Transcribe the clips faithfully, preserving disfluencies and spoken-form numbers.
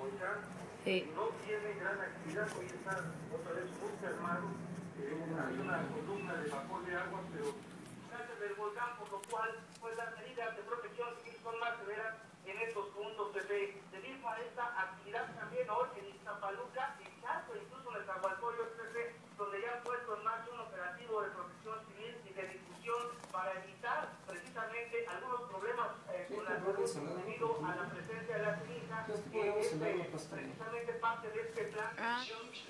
Sí. No tiene gran actividad, hoy está otra vez muy calmado, eh, una, hay una columna de vapor de agua, pero gracias del volcán, por lo cual pues las medidas de protección civil son más severas en estos puntos. Desde, debido a esta actividad también hoy en Iztapaluca, en Chaco, incluso en el Zagualcoyo, etcétera, donde ya han puesto en marcha un operativo de protección civil y de difusión para evitar precisamente algunos problemas eh, con la salud debido a la presencia de la ceniza, que es eh, precisamente parte de este plan. Ah.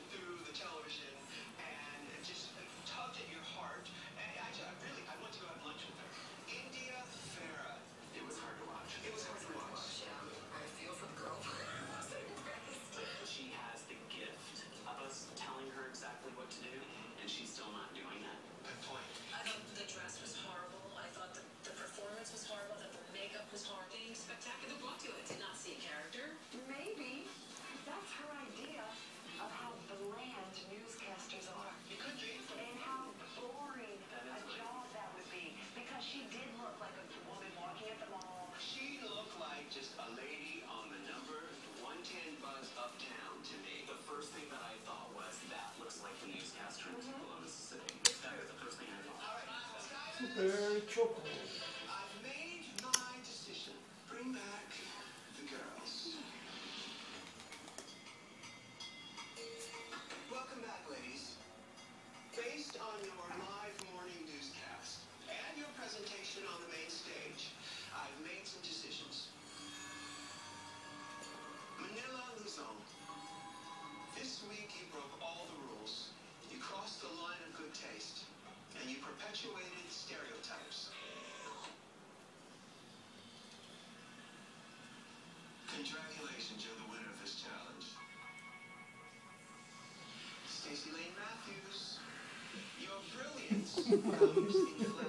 Super Choco. I've made my decision. Bring back the girls. Welcome back, ladies. Based on your live morning newscast and your presentation on the main stage, I've made some decisions. Manila Luzon. This week you broke all the rules. You crossed the line of good taste. And you perpetuated stereotypes. Congratulations, you're the winner of this challenge. Stacey Lane Matthews, your brilliance comes in